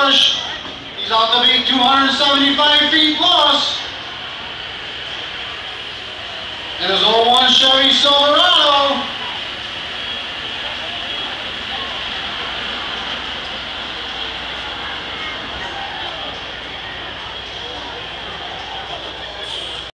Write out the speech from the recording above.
push. He's out to be 275 feet plus. And his 01 Chevy Silverado